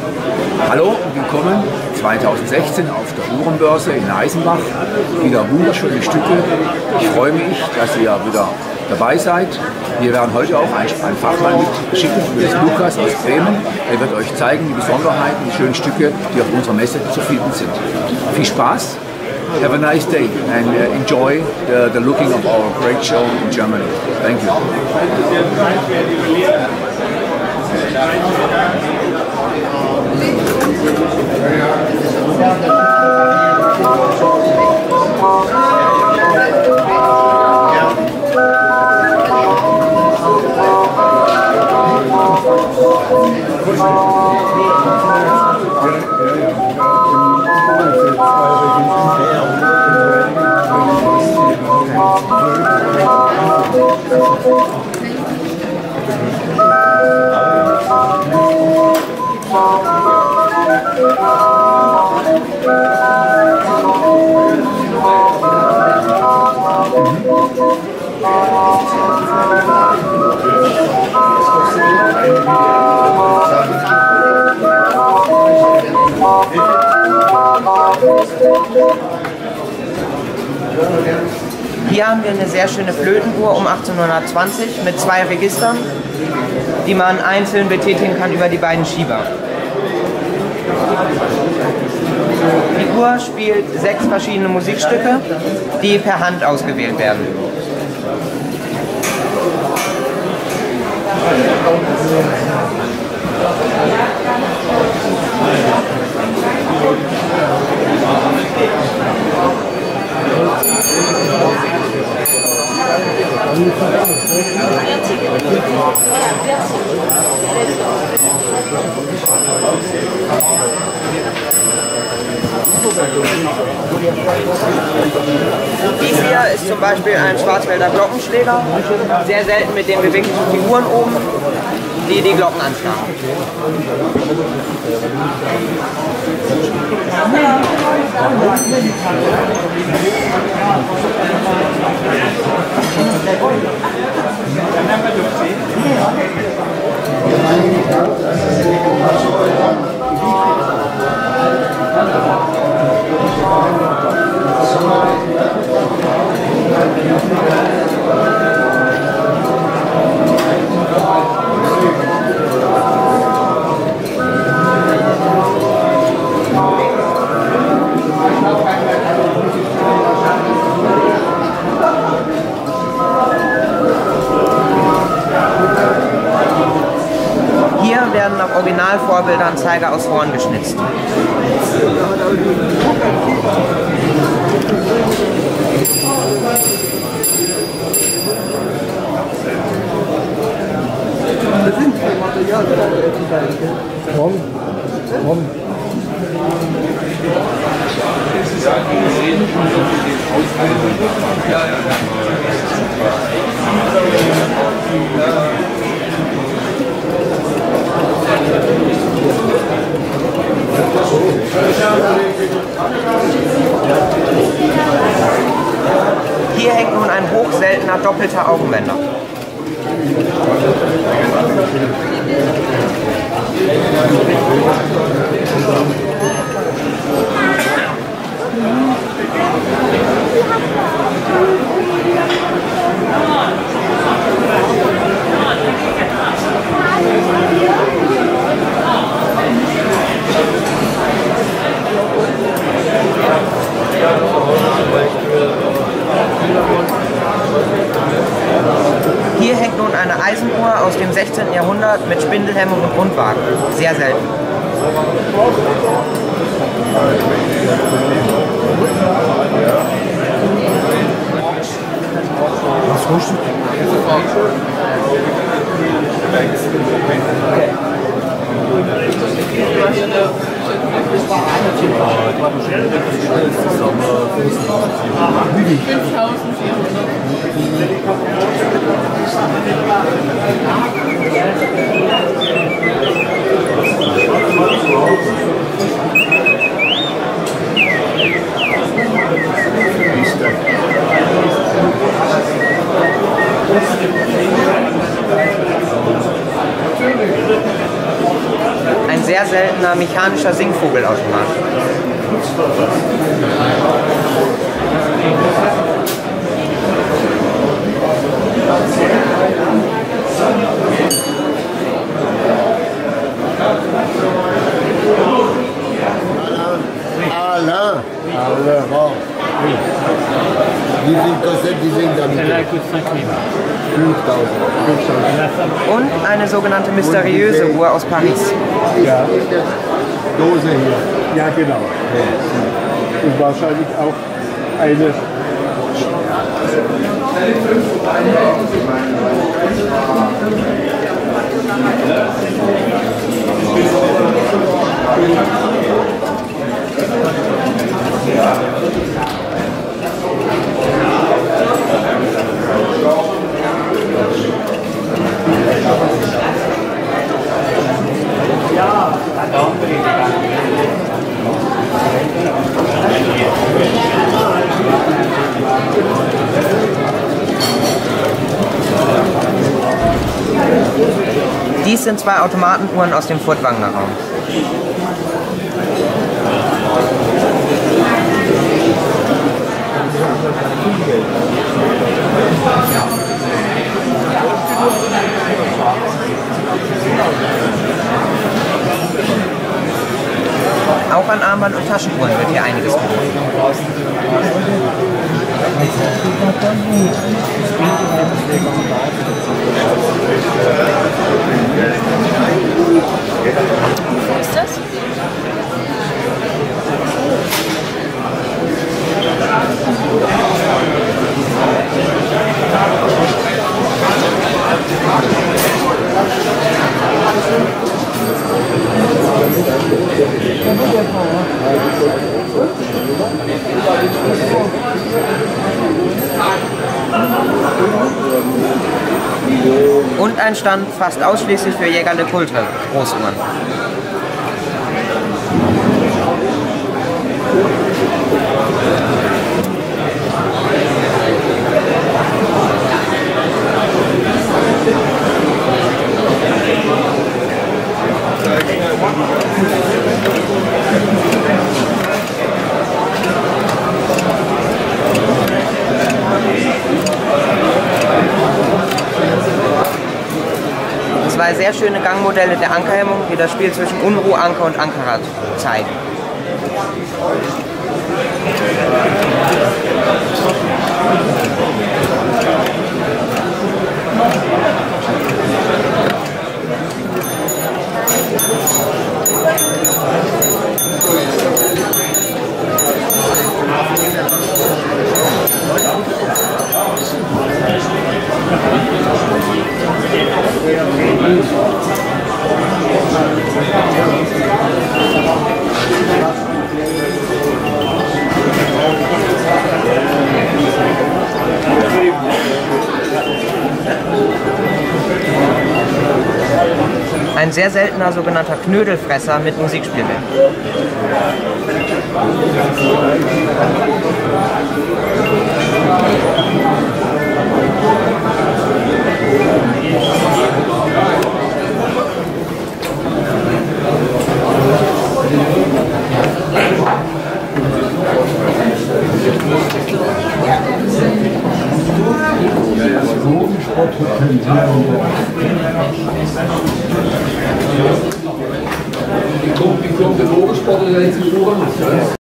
Hallo und willkommen 2016 auf der Uhrenbörse in Eisenbach. Wieder wunderschöne Stücke. Ich freue mich, dass ihr wieder dabei seid. Wir werden heute auch einen Fachmann mitschicken, das ist Lukas aus Bremen. Er wird euch zeigen die Besonderheiten, die schönen Stücke, die auf unserer Messe zu finden sind. Viel Spaß, have a nice day and enjoy the looking of our great show in Germany. Thank you. Hier haben wir eine sehr schöne Flötenuhr um 1820 mit 2 Registern, die man einzeln betätigen kann über die beiden Schieber. Die Uhr spielt 6 verschiedene Musikstücke, die per Hand ausgewählt werden. Dies hier ist zum Beispiel ein Schwarzwälder Glockenschläger, sehr selten mit den beweglichen Figuren oben, die die Glocken anschlagen. Hier werden nach Originalvorbildern Zeiger aus Horn geschnitzt. Das sind Materialien. Hier hängt nun ein hochseltener doppelter Augenwender. Hier hängt nun eine Eisenuhr aus dem 16. Jahrhundert mit Spindelhemmung und Rundwagen. Sehr selten. Was kostet? Ein sehr seltener mechanischer Singvogelautomat. Alain. Alain, bon. Oui. Wie viel kostet die Ding damit? Celle-là coûte 5 000. 5000. Und eine sogenannte mysteriöse Uhr aus Paris. Ja. Dose hier. Ja, genau. Und wahrscheinlich auch eine. Dies sind zwei Automatenuhren aus dem Furtwangener Raum. Auch an Armband- und Taschenuhren wird hier einiges geboten. Wo ist das? Und ein Stand fast ausschließlich für Jäger de Culte Großuhren. Zwei sehr schöne Gangmodelle der Ankerhemmung, die das Spiel zwischen Unruh-Anker und Ankerrad zeigen. Ein sehr seltener sogenannter Knödelfresser mit Musikspielwerk. Wie kommt der Motorsport jetzt in